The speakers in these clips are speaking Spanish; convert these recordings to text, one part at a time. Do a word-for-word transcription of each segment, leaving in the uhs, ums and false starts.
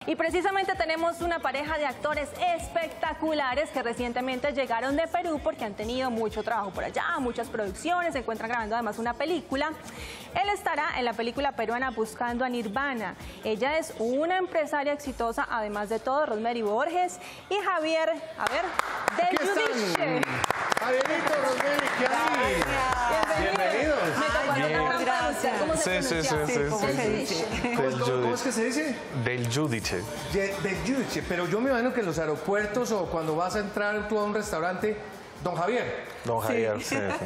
Y precisamente tenemos una pareja de actores espectaculares que recientemente llegaron de Perú porque han tenido mucho trabajo por allá, muchas producciones, se encuentran grabando además una película. Él estará en la película peruana Buscando a Nirvana. Ella es una empresaria exitosa, además de todo, Rosemary Borges y Javier, a ver, del Giudice. Javierito, Rosemary, ¿qué hay? Bienvenidos. Me tocó Bien. pronunciar, ¿cómo se Sí, sí, sí, pronuncia? sí, ¿Cómo sí, se sí. dice? ¿Cómo, Del cómo- cómo es Giudice. que se dice? Del Giudice. De- Del Giudice, pero yo me imagino que en los aeropuertos o cuando vas a entrar tú a un restaurante, don Javier. Don Javier, sí, sí.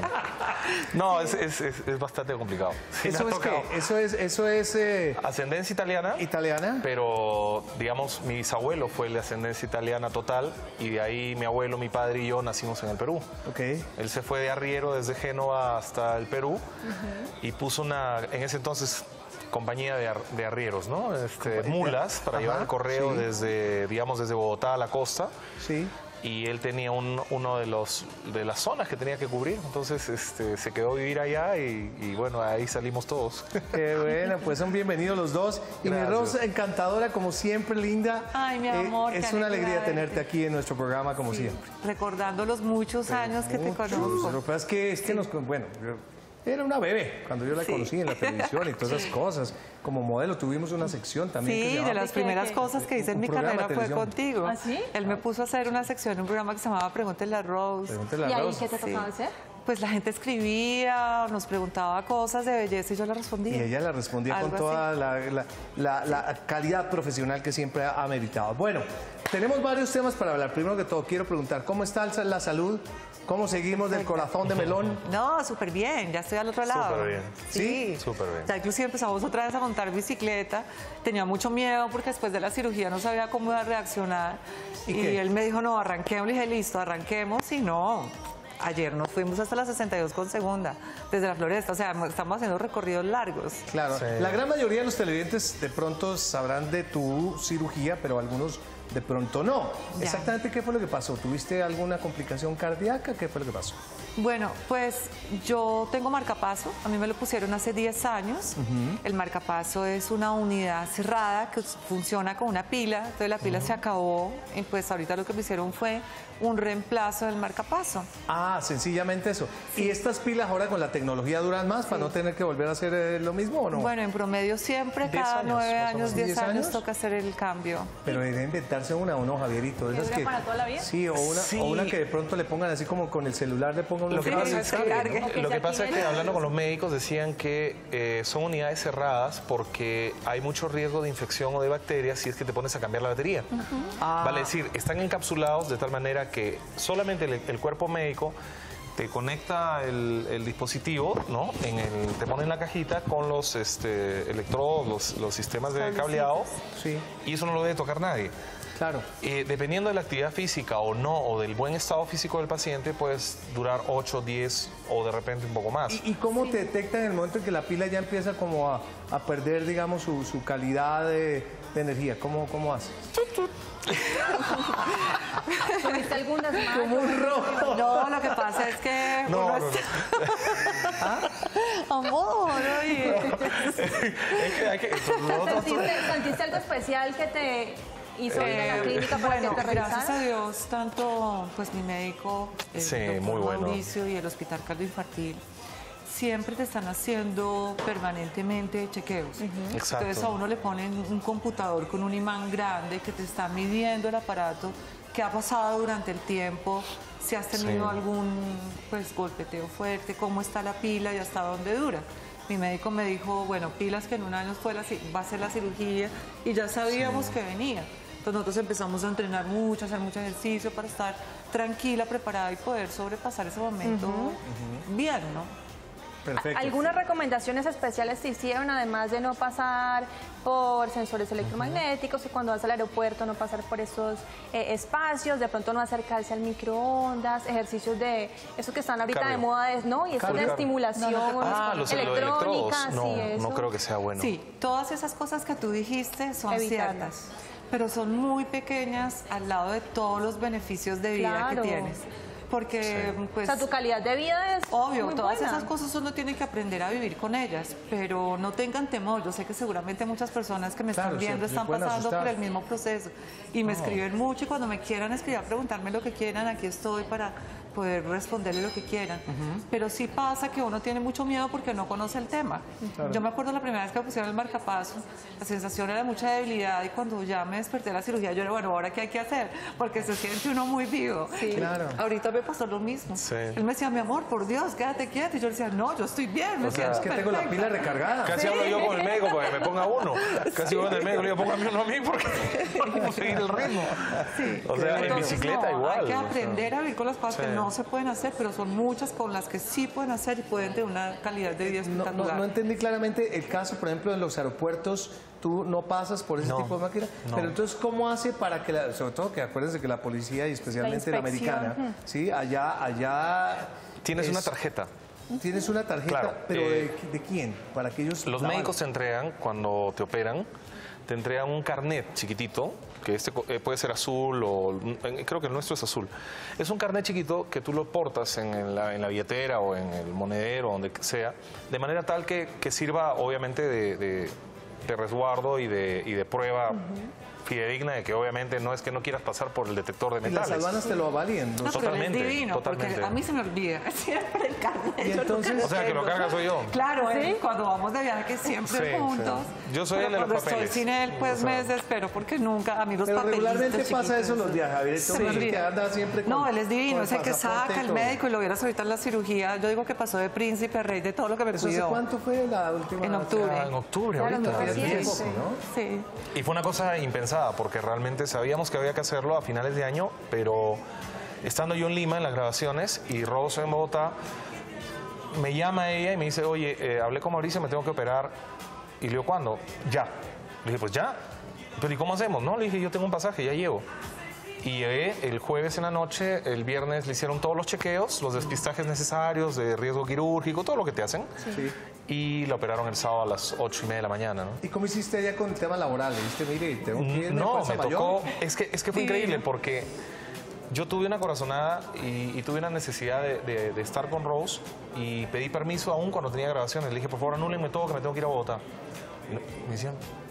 No, es, es, es, es bastante complicado. Sí, me ¿Eso ha es tocado. qué? Eso es, eso es eh, Ascendencia italiana, italiana. pero digamos, mi bisabuelo fue de ascendencia italiana total y de ahí mi abuelo, mi padre y yo nacimos en el Perú. Ok. Él se fue de arriero desde Génova hasta el Perú y puso una, en ese entonces, compañía de, ar- de arrieros, ¿no? Este, mulas para Ajá, llevar el correo sí. desde, digamos, desde Bogotá a la costa. Sí. Y él tenía un- uno de los de las zonas que tenía que cubrir, entonces este, se quedó a vivir allá y, y bueno, ahí salimos todos. Qué bueno, pues son bienvenidos los dos. Y mi Gracias. Rosa, encantadora, como siempre, linda. Ay, mi amor, es qué una alegría alegría tenerte verte. aquí en nuestro programa, como siempre. Recordando los muchos años que te Muchos. conozco. Lo que pasa es que, es que nos... Bueno, yo era una bebé cuando yo la Sí. conocí en la televisión y todas esas cosas. Como modelo tuvimos una sección también. que se Sí, de llamaba- las primeras qué? cosas que hice en Un mi programa de carrera fue televisión. contigo. ¿Ah, sí? Él me puso a hacer una sección en un programa que se llamaba Pregúntele a Rose. Pregúntele a ¿Y ahí Rosa. qué te tocaba Sí. hacer? Pues la gente escribía, nos preguntaba cosas de belleza y yo le respondía. Y ella la respondía con Algo toda así. la, la- la- la calidad profesional que siempre ha, ha meritado. Bueno, tenemos varios temas para hablar. Primero que todo, quiero preguntar, ¿cómo está la salud? ¿Cómo seguimos del corazón de melón? No, súper bien, ya estoy al otro lado. Súper bien. Sí, Súper bien. Ya inclusive empezamos otra vez a montar bicicleta. Tenía mucho miedo porque después de la cirugía no sabía cómo iba a reaccionar. ¿Y Y, qué? él me dijo, no, arranquemos. Le dije, listo, arranquemos. Y no, ayer nos fuimos hasta la sesenta y dos con segunda, desde la Floresta. O sea, estamos haciendo recorridos largos. Claro, Sí. la gran mayoría de los televidentes de pronto sabrán de tu cirugía, pero algunos de pronto no. Ya. Exactamente, ¿qué fue lo que pasó? ¿Tuviste alguna complicación cardíaca? ¿Qué fue lo que pasó? Bueno, pues yo tengo marcapaso, a mí me lo pusieron hace diez años. El marcapaso es una unidad cerrada que funciona con una pila, entonces la pila se acabó y pues ahorita lo que me hicieron fue un reemplazo del marcapaso. Ah, sencillamente eso. ¿Y estas pilas ahora con la tecnología duran más para no tener que volver a hacer eh, lo mismo o no? Bueno, en promedio siempre, ¿diez cada años, nueve más o años, menos? diez ¿diez años años? toca hacer el cambio. Pero debe inventarse una o no, Javierito. de ¿Que esas dura para toda la vida? Sí, o una, Sí. o una que de pronto le pongan así como con el celular, le pongan un Lo que Sí, pasa es se que, cargue. O que lo se que pasa es active que el- hablando con los médicos decían que eh, son unidades cerradas porque hay mucho riesgo de infección o de bacterias si es que te pones a cambiar la batería. Ah. Vale decir, están encapsulados de tal manera que solamente el, el cuerpo médico te conecta el, el dispositivo, ¿no? En el, te pone en la cajita con los este, electrodos, los, los sistemas de cableado, Sí, y eso no lo debe tocar nadie. claro. Eh, dependiendo de la actividad física o no, o del buen estado físico del paciente, puedes durar ocho, diez o de repente un poco más. ¿Y, y cómo te detectan en el momento en que la pila ya empieza como a, a perder, digamos, su, su calidad de, de energía? ¿Cómo, cómo hace? ¿Tuviste algún desmayo? Como un rojo. No, lo que pasa es que... No, uno no, no. está- Amor, oye. Es que hay que... nosotros- ¿Sentiste, sentiste algo especial que te hizo ir a la Eh, clínica para bueno, que te gracias a revisaran? Dios, tanto pues mi médico, el Sí, doctor muy bueno. Mauricio y el Hospital Cardioinfantil, siempre te están haciendo permanentemente chequeos. Exacto. Entonces a uno le ponen un computador con un imán grande que te está midiendo el aparato, qué ha pasado durante el tiempo, si has tenido Sí. algún pues golpeteo fuerte, cómo está la pila y hasta dónde dura. Mi médico me dijo, bueno, pilas que en un año fue la, ci- va a ser la cirugía y ya sabíamos que venía. Entonces nosotros empezamos a entrenar mucho, a hacer mucho ejercicio para estar tranquila, preparada y poder sobrepasar ese momento bien, ¿no? Perfecto. ¿Algunas recomendaciones especiales te hicieron, además de no pasar por sensores electromagnéticos y cuando vas al aeropuerto no pasar por esos eh, espacios, de pronto no acercarse al microondas, ejercicios de esos que están ahorita Cardio. de moda, es, ¿no? Y eso de Cardio. estimulación Ah, los electrónica, electrodos. No, sí, eso. no creo que sea bueno. Sí, todas esas cosas que tú dijiste son Evitarlas. ciertas, pero son muy pequeñas al lado de todos los beneficios de vida Claro. que tienes. porque Sí. pues... O sea, tu calidad de vida es Obvio, muy todas buena. esas cosas uno tiene que aprender a vivir con ellas, pero no tengan temor. Yo sé que seguramente muchas personas que me Claro, están viendo se- se están pueden pasando asustar. por el mismo proceso y me escriben mucho, y cuando me quieran escribir, preguntarme lo que quieran, aquí estoy para poder responderle lo que quieran. Pero sí pasa que uno tiene mucho miedo porque no conoce el tema. Yo me acuerdo la primera vez que me pusieron el marcapaso, la sensación era de mucha debilidad, y cuando ya me desperté de la cirugía, yo era, bueno, ¿ahora qué hay que hacer? Porque se siente uno muy vivo. Claro. Ahorita me pasó lo mismo. Sí. Él me decía, mi amor, por Dios, quédate quieto. Y yo le decía, no, yo estoy bien, me O sea, siento Es que tengo la perfecta. pila recargada. Casi hablo yo con el médico para que me ponga uno. Casi voy con el médico, le digo, póngame uno a mí porque no puedo seguir el ritmo. Sí. O sea, en Entonces, bicicleta no, igual. Hay que o sea. aprender a vivir con las cosas Sí. que no se pueden hacer, pero son muchas con las que sí pueden hacer y pueden tener una calidad de vida No, no, espectacular. no entendí claramente el caso, por ejemplo, en los aeropuertos, tú no pasas por ese No, tipo de máquina, no. pero entonces, ¿cómo hace para que, la- sobre todo que acuérdense que la policía y especialmente la, La inspección, americana, ¿sí? allá, allá... Tienes es- una tarjeta. Tienes una tarjeta, Claro, pero eh, de, ¿de quién? Para que ellos... Los la médicos te entregan, cuando te operan, te entregan un carnet chiquitito, que este co- eh, puede ser azul o eh, creo que el nuestro es azul. Es un carnet chiquito que tú lo portas en la, en la billetera o en el monedero, donde sea, de manera tal que, que sirva obviamente de, de- de resguardo y de, y de prueba fidedigna de que obviamente no es que no quieras pasar por el detector de Y las metales. aduanas te lo avalían. ¿no? No, pero él es Totalmente, divino, totalmente. porque a mí se me olvida siempre el carnet. Y yo entonces- nunca lo O sea, que lo tengo. carga soy yo. Claro, él, cuando vamos de viaje, que siempre Sí, juntos. sí. Yo soy Pero el de los cuando papeles. estoy sin él, pues O sea. me desespero, porque nunca, a mí los Pero papelitos regularmente pasa chiquitos, eso en los viajes, Javier. se Entonces, me el que olvida. anda siempre con- No, él es divino, con es el que pasaporte saca y el todo. médico, y lo vieras ahorita en la cirugía. Yo digo que pasó de príncipe a rey de todo lo que me ¿Eso hace cuidó. cuánto fue la última? En octubre. Ah, en octubre, Claro, ahorita. muy Hace reciente. poco, ¿no? Sí. Y fue una cosa impensada, porque realmente sabíamos que había que hacerlo a finales de año, pero estando yo en Lima en las grabaciones y Rose en Bogotá, me llama ella y me dice, oye, eh, hablé con Mauricio, me tengo que operar. Y le digo, ¿cuándo? Ya. Le dije, pues ya. Pero ¿y cómo hacemos? No, le dije, yo tengo un pasaje, ya llego. Y llegué el jueves en la noche, el viernes le hicieron todos los chequeos, los despistajes necesarios de riesgo quirúrgico, todo lo que te hacen. Sí. Y la operaron el sábado a las ocho y media de la mañana, ¿no? ¿Y cómo hiciste allá con el tema laboral? Le dijiste, mire, tengo que irme a No, Fuerza me Mayor. tocó. Es que, es que fue increíble porque yo tuve una corazonada y, y tuve una necesidad de, de- de estar con Rose y pedí permiso aún cuando tenía grabaciones. Le dije, por favor, anúlenme todo que me tengo que ir a Bogotá. Y no- me decían,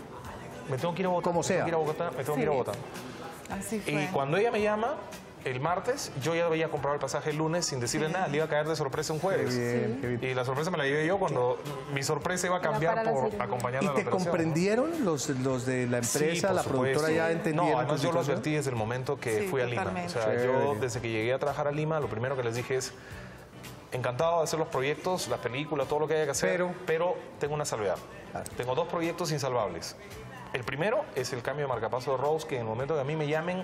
me tengo que ir a Bogotá. Como me sea. Tengo que ir a Bogotá, me tengo que ir a Bogotá. Así fue. Y cuando ella me llama, el martes, yo ya había comprado el pasaje el lunes sin decirle nada. Le iba a caer de sorpresa un Qué jueves. bien, qué bien. Y la sorpresa me la llevé yo cuando mi sorpresa iba a Era cambiar para la por cirugía. acompañarla ¿Y a la te operación, ¿no? comprendieron los, los de la Sí, empresa, por la supuesto. productora ya entendieron? No, tu además yo lo situación? advertí desde el momento que Sí, fui a Lima. O totalmente. sea, yo Chévere. desde que llegué a trabajar a Lima, lo primero que les dije es, encantado de hacer los proyectos, la película, todo lo que haya que hacer, Pero- pero, tengo una salvedad. Claro. Tengo dos proyectos insalvables. El primero es el cambio de marcapaso de Rose, que en el momento que a mí me llamen,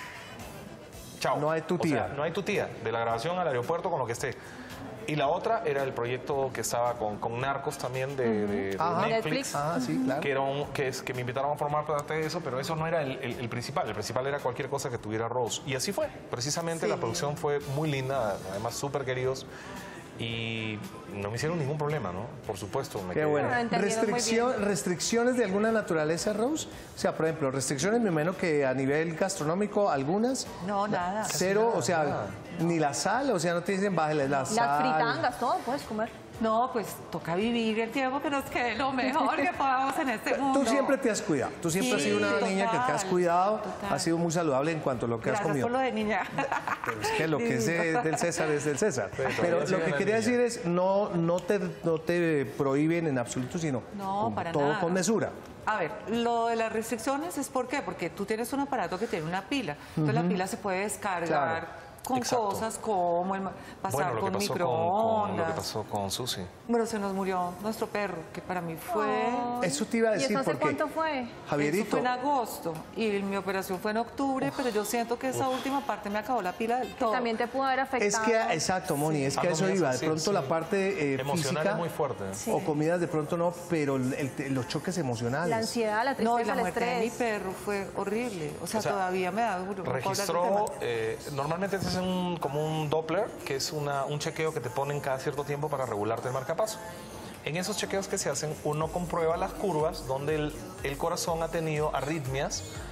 chao. No hay tu O sea, tía. no hay tu tía, de la grabación al aeropuerto con lo que esté. Y la otra era el proyecto que estaba con, con Narcos también de, de- de Ajá. Netflix. Ah, sí, claro. Que, era un- que, es, que me invitaron a formar parte de eso, pero eso no era el, el- el principal. El principal era cualquier cosa que tuviera Rose. Y así fue. Precisamente Sí. la producción fue muy linda, además súper queridos. Y no me hicieron ningún problema, ¿no? Por supuesto. Me Qué quedé- bueno. Ah, entendieron muy Restricción, ¿Restricciones de alguna naturaleza, Rose? O sea, por ejemplo, restricciones, me imagino que a nivel gastronómico, algunas. No, nada. Cero, o sea, ni la sal, o sea, no te dicen bájale la sal. Las fritangas, todo puedes comer. No, pues toca vivir el tiempo que nos quede lo mejor que podamos en este mundo. Tú siempre te has cuidado. Tú siempre Sí, has sido una total, niña que te has cuidado, total. has sido muy saludable en cuanto a lo que has Gracias comido. por lo de niña. Pero es que lo que es de- del César es del César. todavía Pero sigue lo que la quería niña. decir es, no, no, te, no te prohíben en absoluto, sino No, como para todo nada. con mesura. A ver, lo de las restricciones es ¿por qué? Porque tú tienes un aparato que tiene una pila. Entonces la pila se puede descargar Claro. con Exacto. cosas como el ma- pasar Bueno, lo que con pasó con, con lo que microondas. pasó con Susi. Bueno, se nos murió nuestro perro, que para mí fue... Eso te iba a ¿Y decir eso hace porque cuánto fue? Eso Javierito, fue en agosto y mi operación fue en octubre, pero yo siento que esa última parte me acabó la pila del todo. También te pudo haber afectado. es que, exacto, Moni, es que Ah, a eso comidas iba. De así, pronto sí. la parte eh, Emocional física es muy fuerte. o comidas de pronto no, pero el- el- los choques emocionales. La ansiedad, la tristeza, No, y la el muerte de mi estrés. perro fue horrible. O sea, O sea, todavía me da duro. no puedo hablar del Registró, tema. eh, normalmente te hacen un- como un Doppler, que es una, un chequeo que te ponen cada cierto tiempo para regularte el marcapaso. En esos chequeos que se hacen, uno comprueba las curvas donde el, el corazón ha tenido arritmias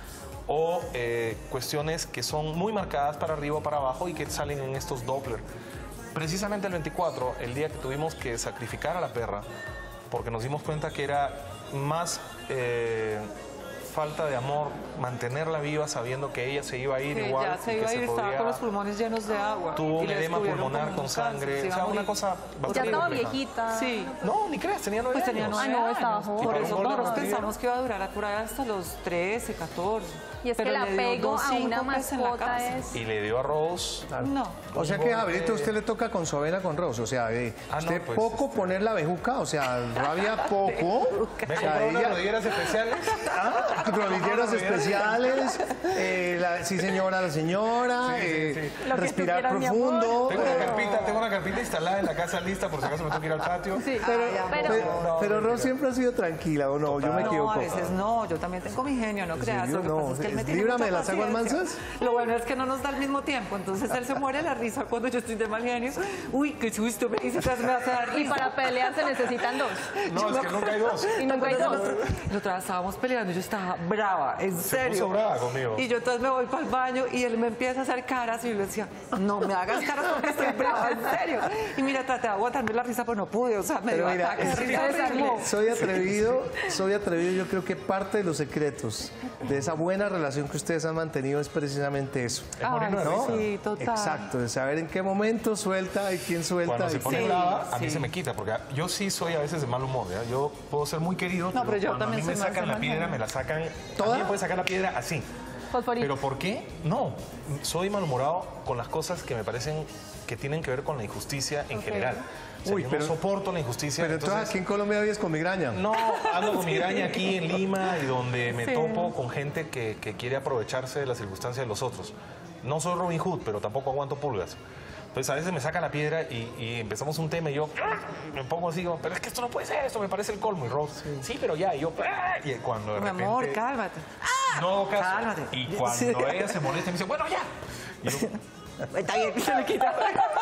o eh, cuestiones que son muy marcadas para arriba o para abajo y que salen en estos Doppler. Precisamente el veinticuatro, el día que tuvimos que sacrificar a la perra, porque nos dimos cuenta que era más eh, falta de amor mantenerla viva sabiendo que ella se iba a ir Que igual. ya se y iba que a ir, estaba podía- con los pulmones llenos de agua. Tuvo y un le edema descubrieron pulmonar como con un cáncer, sangre, se o iba sea, a una morir. cosa Ya bastante estaba compleja. viejita. Sí. No, ni creas, tenía nueve Pues tenía años. nueve Ah, no, estaba años. joven. Por Para eso un nosotros órgano pensamos que iba a durar por ahí hasta los trece, catorce. Y es que Pero el le dio apego dos a una síncopes en la mascota casa. es... Y le dio arroz. No. O sea que, Javierito, a usted le toca con su avena con Rose. O sea, eh, Ah, no, usted pues, poco este- poner la bejuca, o sea, rabia poco. Me O sea, compró unas ella- rodilleras especiales. Ah, rodilleras especiales, eh, la- sí señora, la señora, Sí, sí, eh, sí. Lo que tú respirar quieras, mi profundo. Tengo una carpita, tengo una carpita instalada en la casa lista por si acaso me tengo que ir al patio. Sí, Pero, pero... pero, pero Rose siempre ha sido tranquila, ¿o no? Yo me No, equivoco. a veces no, yo también tengo mi genio, no creas. serio? Lo que No, pasa es que él me es- tiene líbrame mucha de las aguas paciencia. mansas. Lo bueno es que no nos da al mismo tiempo, entonces él se muere de la risa cuando yo estoy de mal genio. Uy, qué susto, me dice, "Tras me vas a dar Y risa". para pelear se necesitan dos. No, es que nunca hay dos. Y nunca hay dos. La otra vez estábamos peleando y yo estaba brava, en serio. puso brava conmigo. Y yo entonces me voy para el baño y él me empieza a hacer caras y yo le decía, no me hagas caras porque estoy brava, en serio. Y mira, traté de aguantarme la risa, pero no pude, o sea, me Pero dio mira, ataque de es- risa horrible. soy atrevido, soy atrevido. Yo creo que parte de los secretos de esa buena relación que ustedes han mantenido es precisamente eso. Es morirnos de Ay, risa. sí, total. Exacto, de saber en qué momento suelta y quién suelta. Cuando se y pone quién- brava, a mí sí. se me quita, porque yo sí soy a veces de mal humor, ¿ya? Yo puedo ser muy querido, No, pero yo cuando también a mí me soy más sacan de la mal piedra, genio. me la sacan... ¿Toda? También puede sacar la piedra así. Fosforito. ¿Pero por qué? No, soy malhumorado con las cosas que me parecen que tienen que ver con la injusticia en general. O sea, Uy, yo pero- no soporto la injusticia. Pero entonces, aquí en Colombia vives con migraña. No, ando con migraña aquí en Lima y donde me Sí. topo con gente que, que quiere aprovecharse de las circunstancias de los otros. No soy Robin Hood, pero tampoco aguanto pulgas. Entonces a veces me saca la piedra y, y empezamos un tema y yo me pongo así, como, pero es que esto no puede ser, esto me parece el colmo. Y Rose, sí, pero ya, y yo, "Ah", y cuando de Mi repente... amor, cálmate. No hago caso. Cálmate. Y cuando Sí. ella se molesta me dice, bueno, ya. Y yo, Está bien, se le quita.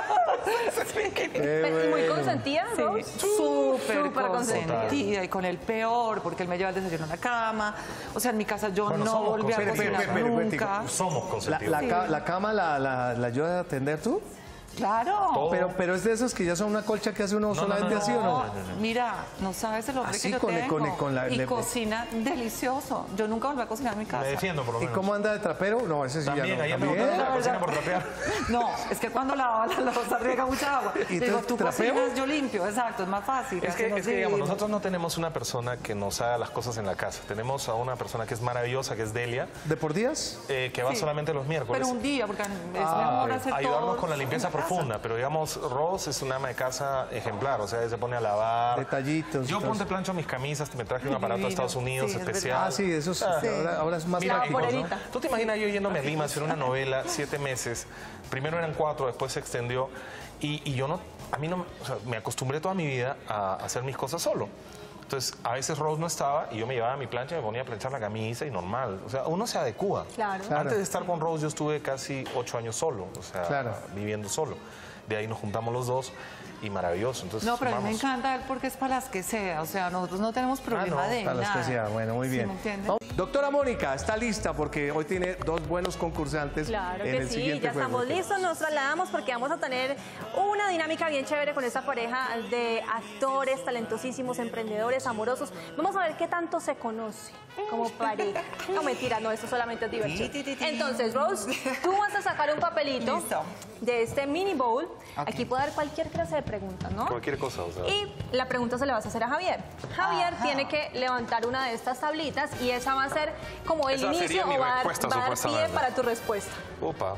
Qué Pero- y muy bueno. consentida, Rose. Súper Súper consentida. consentida y con el peor, porque él me lleva el desayuno a la cama. O sea, en mi casa yo Bueno, no somos volví a consentidos. cocinar Espere, espere, espere, nunca. somos La, consentidos. la ca- la cama la, la, la ayuda a atender tú, Claro. Todo. pero, pero es de esos que ya son una colcha que hace uno solamente no, así o no. No, mira, no sabes el hombre Así que yo con el- tengo. con el- con la- y le- cocina delicioso. Yo nunca volví a cocinar en mi casa. Me defiendo, por lo ¿Y menos. cómo anda de trapero? No, ese sí También, ya allá no. me ¿También? botaron la cocina por trapear. No, es que cuando lava la loza riega mucha agua. ¿Y Le digo, entonces tú trapeo? cocinas, yo limpio, exacto, es más fácil. Es que, así nos es que, digamos, dividimos. nosotros no tenemos una persona que nos haga las cosas en la casa. Tenemos a una persona que es maravillosa, que es Delia, ¿De por días? eh, que va Sí. solamente los miércoles. Pero un día, porque es Ah, mejor hacer ayudarnos todo con la en limpieza casa. profunda, pero digamos, Rose es una ama de casa ejemplar, o sea, ella se pone a lavar. Detallitos y Yo todo ponte eso. plancho mis camisas, me traje un aparato Divino. de Estados Unidos Sí, es especial. Ah, sí, eso es, ahora, ahora es más Mira, La y- práctico, ¿no? vaporerita. ¿tú te imaginas yo yéndome a Lima a hacer una novela siete meses? Primero eran cuatro, después se extendió y, y yo no, a mí no, o sea, me acostumbré toda mi vida a hacer mis cosas solo. Entonces, a veces Rose no estaba y yo me llevaba mi plancha y me ponía a planchar la camisa y normal. O sea, uno se adecúa. Claro. Claro. Antes de estar con Rose yo estuve casi ocho años solo, o sea, Claro. viviendo solo. De ahí nos juntamos los dos y maravilloso. Entonces, No, pero a mí me vamos. encanta él porque es para las que sea. O sea, nosotros no tenemos problema no, de Para las nada. que sea, bueno, muy ¿Sí bien. me entiendes? Vamos. Doctora Mónica, está lista porque hoy tiene dos buenos concursantes. Claro en que el sí, siguiente ya juego. estamos listos, nos trasladamos porque vamos a tener una dinámica bien chévere con esta pareja de actores talentosísimos, emprendedores, amorosos. Vamos a ver qué tanto se conoce como pareja. No, mentira, no, esto solamente es diversión. Ti, ti, ti, ti. Entonces, Rose, tú vas a sacar un papelito Listo. de este mini bowl. Aquí puede dar cualquier clase de preguntas, ¿no? Cualquier cosa, o sea. Y la pregunta se le vas a hacer a Javier. Javier tiene que levantar una de estas tablitas y esa va a ser como el Esa inicio sería mi o va a dar, respuesta, va a dar pie supuestamente. para tu respuesta. Opa.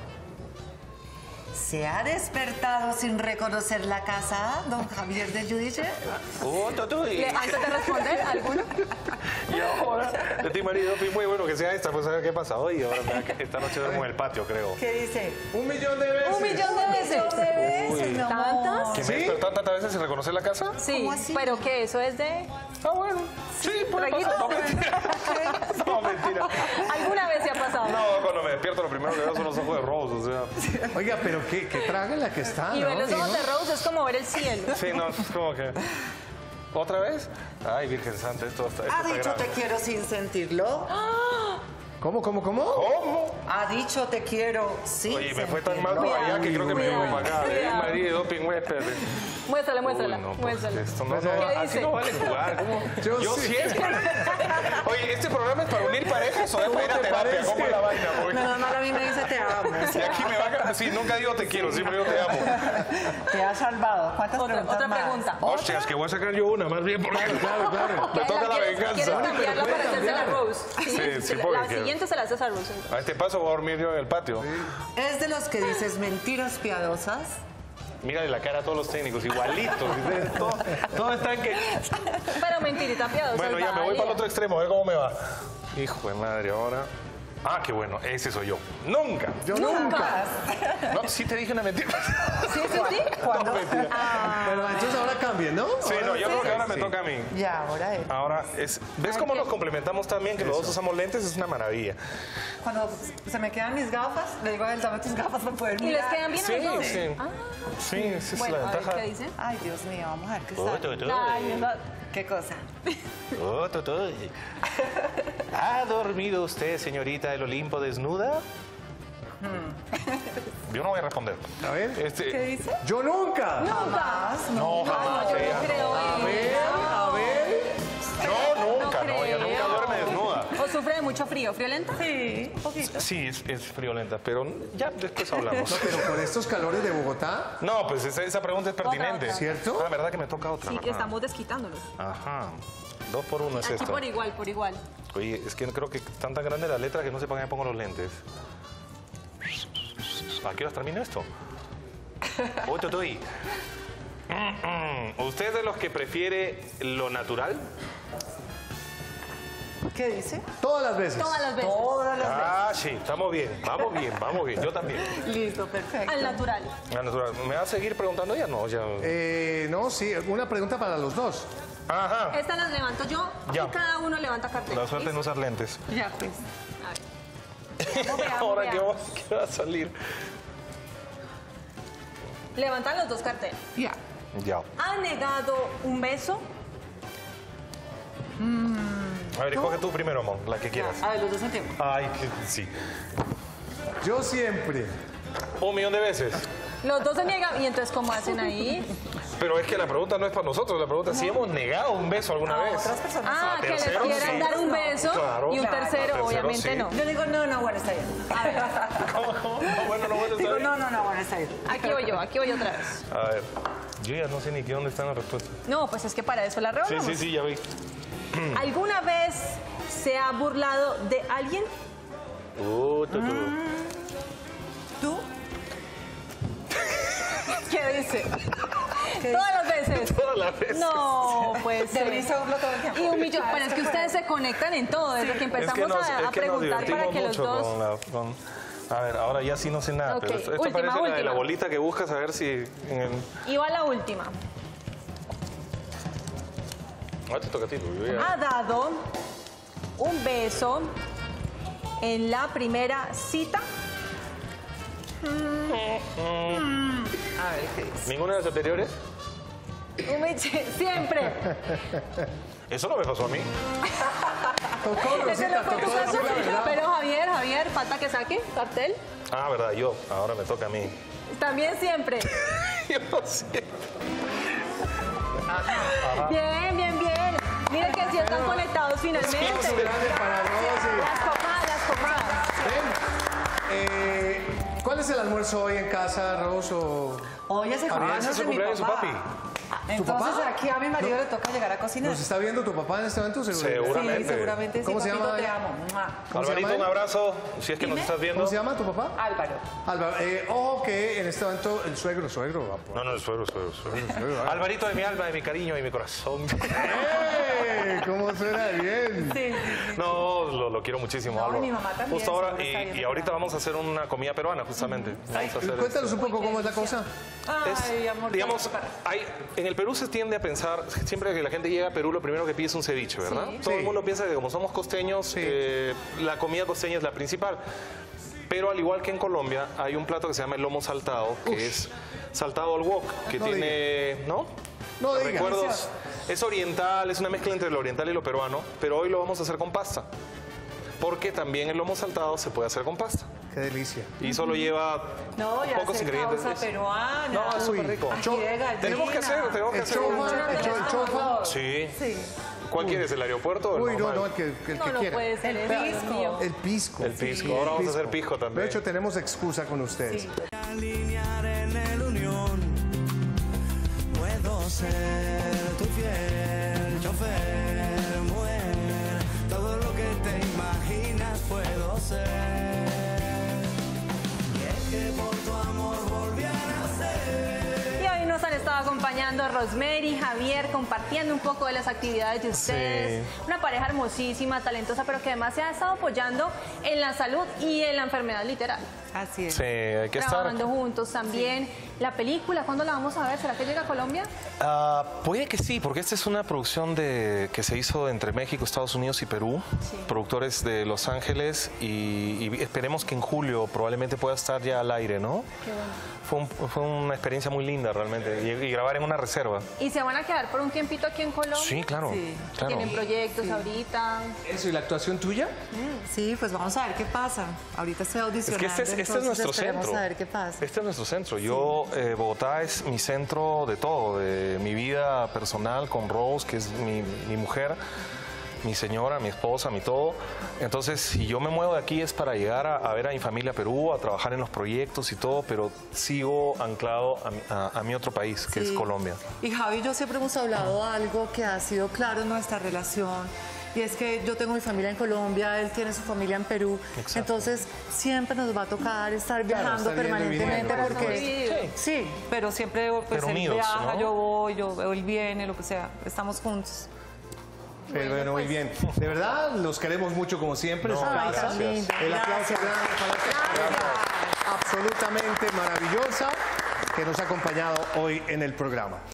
¿Se ha despertado sin reconocer la casa, don Javier de Judice? Oh, Totoy. Le- Antes de responder, ¿alguno? Y ahora, de ti marido, fui muy bueno que sea esta, pues a ver qué pasa hoy. Ahora me- esta noche duermo en el patio, creo. ¿Qué dice? Un millón de veces. Un millón de veces. De veces, mi amor. ¿Tantas? ¿Que ¿Sí? me he despertado tantas veces sin reconocer la casa? Sí, ¿Cómo así? pero que eso es de... Ah, bueno. Sí, puede pasar. No, mentira. No, mentira. ¿Alguna vez se ha pasado? No, cuando me despierto lo primero que veo son los ojos de Rose, o sea. Oiga, pero qué, qué traga la que está, Y ¿no? ver los ojos hijo? de Rose es como ver el cielo. Sí, no, es como que... ¿Otra vez? Ay, Virgen Santa, esto está, esto ¿Ha está dicho grave. te quiero sin sentirlo? ¿Cómo, cómo, cómo? ¿Cómo? Ha dicho te quiero, sí. Oye, me fue tan mal por allá que creo que me llevo para acá. Eh, María de doping, muéstrale. Muéstrala, muéstrala, Uy, no, pues, muéstrala. esto no, no, ¿Qué así dice? no vale jugar. ¿Cómo? Yo Yo sí. siempre. Oye, ¿este programa es para unir parejas o es para ir a terapia? parece? ¿Cómo es la vaina? Porque Menos mal a mí me dice te amo. y aquí me va a... Sí, nunca digo te quiero, siempre digo te amo. Te ha salvado. ¿Cuántas Otra, preguntas otra más? pregunta. Hostia, es que voy a sacar yo una, más bien porque... Claro, claro. Me toca la ¿Quieres- ¿Quieres venganza. cambiarla puede para hacerse la cambiar. Rose? Sí, sí, Se la- porque La quiero. siguiente se la haces a Rose. A este paso voy a dormir yo en el patio. ¿Es de los que dices mentiras piadosas? Mírale la cara a todos los técnicos, igualitos. Todo, todo está en que... Pero mentirita piadosa. Bueno, es ya me voy válida. para el otro extremo, a ver cómo me va. Hijo de madre, ahora... Ah, qué bueno, ese soy yo. ¡Nunca! Yo nunca. No, sí te dije una mentira. Sí, sí, sí. ¿Cuándo? Pero entonces ahora cambien, ¿no? Sí, no, yo creo que ahora me Sí. toca a mí. Ya, ahora es. Ahora es... ¿Ves cómo nos complementamos también? Que los dos usamos lentes, es una maravilla. Cuando se me quedan mis gafas, le digo a él, dame tus gafas para poder ¿Y les mirar. quedan bien Sí, a los dos? sí. Ah, Sí, esa es bueno, la a ver ventaja. qué dice. Ay, Dios mío, vamos a ver qué Oh, sale. tu, tu. Ay, mi amor. ¿Qué cosa? Oh, tu, tu. ¿Ha dormido usted, señorita del Olimpo, desnuda? Yo no voy a responder. A ver. Este, ¿Qué dice? Yo nunca. Nunca. No, jamás. Yo ella no no. creo A en ver, a ver. No, nunca, no, ella creo. nunca duerme desnuda. ¿O sufre de mucho frío? ¿Friolenta? Sí, un poquito. Sí, es, es friolenta, pero ya después hablamos. No, pero con estos calores de Bogotá, No, pues esa, esa pregunta es pertinente. otra. ¿Cierto? Ah, ¿verdad que me toca otra? Sí, que Ajá. estamos desquitándolos. Ajá. Dos por uno es Aquí esto. por igual, por igual. Oye, es que creo que están tan grandes las letras que no sé para qué me pongo los lentes. ¿A qué horas termina esto? Uy, tutuy. Mm, mm. ¿Usted es de los que prefiere lo natural? ¿Qué dice? todas las veces. Todas las veces. Todas las Ah, sí, estamos bien, vamos bien, vamos bien. Yo también. veces. Listo, perfecto. Al natural. La natural. ¿Me va a seguir preguntando ya? No, ya. Eh, no, sí, una pregunta para los dos. Ajá. Estas las levanto yo Ya. y cada uno levanta cartel. La suerte en usar lentes. Ya, pues. A ver. Vamos, veamos, Ahora, ¿qué veamos. va, qué va a salir? Levantan los dos carteles. Ya. Ya. ¿Ha negado un beso? A ver, escoge tú primero, amor, la que quieras. A ver, los dos en tiempo. Ay, que sí. Yo siempre. Un millón de veces. Los dos se niegan. ¿Y entonces cómo hacen ahí? Pero es que la pregunta no es para nosotros, la pregunta es si hemos negado un beso alguna vez. Otras personas. Ah, A que le terceros, quieran sí. dar un beso Claro. y un Claro, tercero, a terceros, obviamente sí. no. Yo digo, no, no, bueno, está bien. A ver, ¿Cómo, cómo? No, bueno, no, bueno, está Digo, bien. no, no, no, bueno, está bien. aquí voy yo, aquí voy otra vez. A ver, yo ya no sé ni qué dónde están las respuestas. No, pues es que para eso la Sí, revolvemos. sí, sí, ya vi. ¿Alguna vez se ha burlado de alguien? Uh, tu, tu. ¿Tú? ¿Qué dice? Todas las veces. Todas las veces. No, pues. De brisa burlo todo el tiempo. Y un millón. Pero es que ustedes se conectan en todo, desde que Es que empezamos nos, a, es a que nos preguntar para divertimos que los mucho dos. con la... con- A ver, ahora ya sí no sé nada, Ok, pero esto, esto última, parece la de la última. bolita que buscas a ver si en el... Y va la última. Ah, te toca a ti, porque yo ya- Ha dado un beso en la primera cita. A ver, ¿qué dice? ¿Ninguna de las anteriores? Un beche- Siempre. Eso no me pasó a mí. Tocó, Ese Rosita, no fue tu tocó decir caso. la verdad. Pero Javier, Javier, falta que saque cartel. Ah, verdad, yo. Ahora me toca a mí. También siempre. Yo no sé. Bien, bien, bien. Miren que sí están conectados finalmente. Aplauso grande para Rosy. Las copadas, las copadas. Ven, eh, ¿cuál es el almuerzo hoy en casa, Rose? o- Hoy es el Ah, cumpleaños ese es de el mi cumpleaños de su papá. papi. Entonces papá? aquí a mi marido le toca llegar a cocinar. ¿Nos está viendo tu papá en este momento? Seguro. Sí, Seguramente. seguramente sí. ¿Cómo se Papito, llama? te amo. Mua. ¿Cómo se Alvarito, llama un él? abrazo, si es que nos Dime. estás viendo. ¿Cómo se llama tu papá? Álvaro. Álvaro. Eh, ojo que en este momento el suegro, suegro. va por- No, no, el suegro, suegro, suegro. suegro, ah. Alvarito de mi alma, de mi cariño y mi corazón. ¡Eh! ¿Cómo suena bien? Sí, sí. No, lo, lo quiero muchísimo, No, Álvaro. mi mamá también, Justo ahora, siempre está y, bien y ahorita preparada. vamos a hacer una comida peruana, justamente. Vamos a hacer, Cuéntanos un poco cómo es la cosa. Es, Ay, amor. digamos, para- hay, en el Perú se tiende a pensar, siempre que la gente llega a Perú, lo primero que pide es un ceviche, ¿verdad? Sí. Todo el Sí. mundo piensa que como somos costeños, Sí. eh, la comida costeña es la principal. Pero al igual que en Colombia, hay un plato que se llama el lomo saltado, que es saltado al wok, que No tiene, ¿no? No digas. Recuerdos. Es oriental, es una mezcla entre lo oriental y lo peruano, pero hoy lo vamos a hacer con pasta. porque también el lomo saltado se puede hacer con pasta. Qué delicia. Y solo lleva No, ya pocos sé ingredientes. causa peruana. No, es súper rico. Ají de gallina. Tenemos que hacer, tenemos que El hacer. chofa, el cho- el chofa. Sí. Sí. ¿Cuál quieres, el aeropuerto o el Uy, no, normal? no, el que, el No, que no quiera. puede ser El eso, Dios pisco. mío. El pisco. El pisco. Sí, Ahora el vamos a hacer pisco también. De hecho, tenemos excusa con ustedes. Alinear en el unión. Puedo ser tu fiel chofer, mujer. Todo lo que te imaginas puedo ser. Y es que por tu amor volví a nacer. Y hoy nos han estado acompañando Rosemary, Javier, compartiendo un poco de las actividades de ustedes. Sí. Una pareja hermosísima, talentosa, pero que además se ha estado apoyando en la salud y en la enfermedad literal. Así es. Sí, hay que estar. Trabajando juntos también. La película, ¿cuándo la vamos a ver? ¿Será que llega a Colombia? Ah, puede que sí, porque esta es una producción de, que se hizo entre México, Estados Unidos y Perú, Sí. productores de Los Ángeles, y, y esperemos que en julio probablemente pueda estar ya al aire, ¿no? Qué bueno. Fue, un- fue una experiencia muy linda realmente, y, y grabar en una reserva. ¿Y se van a quedar por un tiempito aquí en Colombia? Sí, claro, Sí. claro. ¿Tienen proyectos ahorita? ¿Eso y la actuación tuya? Sí, pues vamos a ver qué pasa. Ahorita estoy Es audicionando. que este es, este es entonces nuestro esperemos centro. a ver qué pasa. Este es nuestro centro. Yo, eh, Bogotá es mi centro de todo, de mi vida personal con Rose, que es mi, mi mujer, mi señora, mi esposa, mi todo. Entonces, si yo me muevo de aquí es para llegar a, a ver a mi familia a Perú, a trabajar en los proyectos y todo, pero sigo anclado a, mi- a- a mi otro país, que es Sí. Colombia. Y Javi y yo siempre hemos hablado algo que ha sido claro en nuestra relación. Y es que yo tengo mi familia en Colombia, él tiene su familia en Perú. Exacto. Entonces, siempre nos va a tocar estar Claro, viajando estar yendo y permanentemente viniendo, por porque... Sí, pero siempre pues, Pero él unidos, viaja, ¿no? yo voy, yo, él viene, lo que sea. Estamos juntos. Pero bueno, muy bien. De verdad, los queremos mucho como siempre. No, Su Ay, casa. tan lindo. El aplauso grande para esta pareja absolutamente maravillosa que nos ha acompañado hoy en el programa.